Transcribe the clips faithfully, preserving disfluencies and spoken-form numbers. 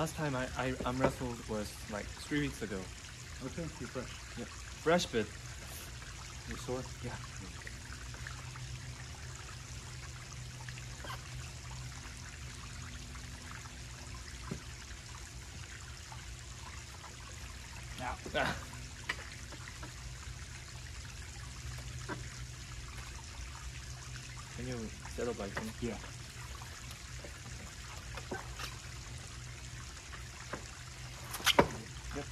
Last time I, I arm wrestled was like three weeks ago. Okay, you're fresh. Yeah. Fresh, but You're sore? yeah. Now. Ah. Can you settle by thing? Yeah. Yep.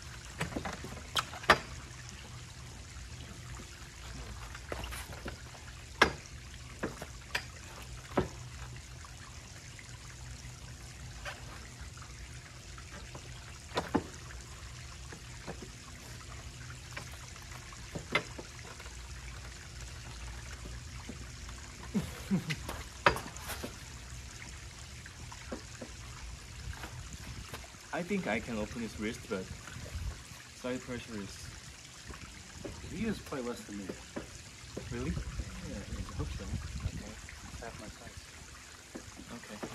I think I can open his wrist, but side pressure is He is quite less than me. really Yeah, I hope so. okay. It's half my size. Okay.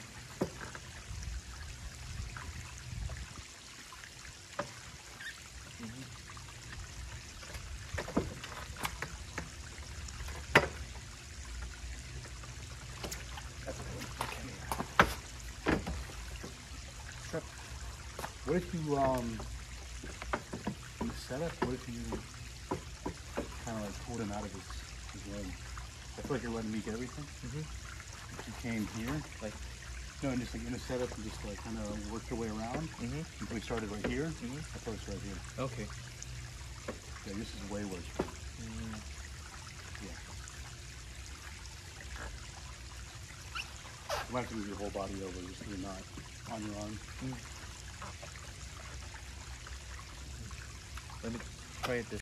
Mhm. That's okay. Okay. So, what if you, um, in the setup, what if you kind of like pulled him out of his, his leg? I feel like you're letting me get everything. Mhm. If you came here, Like. no, and just like in the setup, and just like kind of work your way around Mhm. until we started right here. Mhm. I thought it's right here. Okay. Yeah, this is way worse. Mm. Yeah. You might have to move your whole body over just so you're not on your arm. Mm. Let me try it this